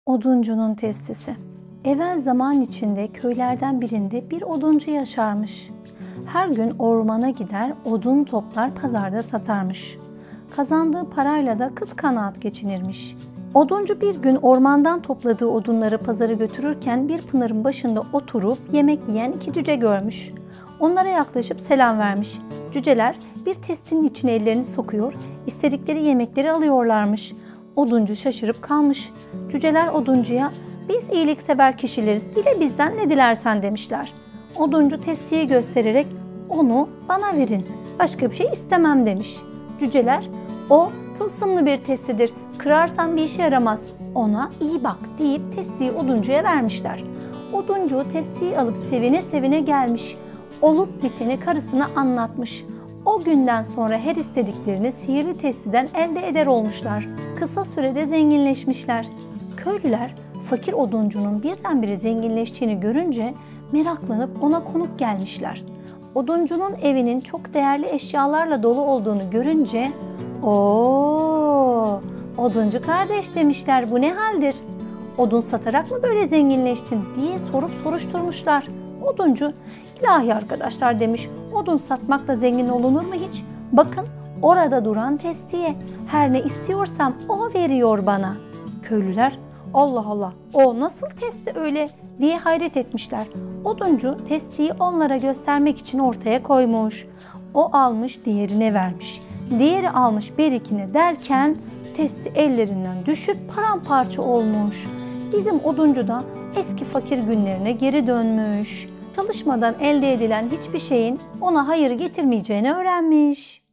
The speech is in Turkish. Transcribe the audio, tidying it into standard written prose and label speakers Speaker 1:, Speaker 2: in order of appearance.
Speaker 1: Oduncunun testisi. Evvel zaman içinde köylerden birinde bir oduncu yaşarmış. Her gün ormana gider, odun toplar, pazarda satarmış. Kazandığı parayla da kıt kanaat geçinirmiş. Oduncu bir gün ormandan topladığı odunları pazara götürürken bir pınarın başında oturup yemek yiyen iki cüce görmüş. Onlara yaklaşıp selam vermiş. Cüceler bir testinin içine ellerini sokuyor, istedikleri yemekleri alıyorlarmış. Oduncu şaşırıp kalmış. Cüceler oduncuya, "Biz iyiliksever kişileriz, dile bizden ne dilersen" demişler. Oduncu testiyi göstererek, "Onu bana verin, başka bir şey istemem" demiş. Cüceler, "O tılsımlı bir testidir, kırarsan bir işe yaramaz, ona iyi bak" deyip testiyi oduncuya vermişler. Oduncu testiyi alıp sevine sevine gelmiş. Olup biteni karısına anlatmış. O günden sonra her istediklerini sihirli testiden elde eder olmuşlar. Kısa sürede zenginleşmişler. Köylüler fakir oduncunun birdenbire zenginleştiğini görünce meraklanıp ona konuk gelmişler. Oduncunun evinin çok değerli eşyalarla dolu olduğunu görünce "Oo, oduncu kardeş" demişler, "bu ne haldir? Odun satarak mı böyle zenginleştin?" diye sorup soruşturmuşlar. Oduncu, "İlahi arkadaşlar" demiş, "odun satmakla zengin olunur mu hiç? Bakın orada duran testiye, her ne istiyorsam o veriyor bana." Köylüler, "Allah Allah, o nasıl testi öyle?" diye hayret etmişler. Oduncu testiyi onlara göstermek için ortaya koymuş. O almış diğerine vermiş. Diğeri almış berikine derken testi ellerinden düşüp paramparça olmuş. Bizim oduncu da eski fakir günlerine geri dönmüş. Çalışmadan elde edilen hiçbir şeyin ona hayır getirmeyeceğini öğrenmiş.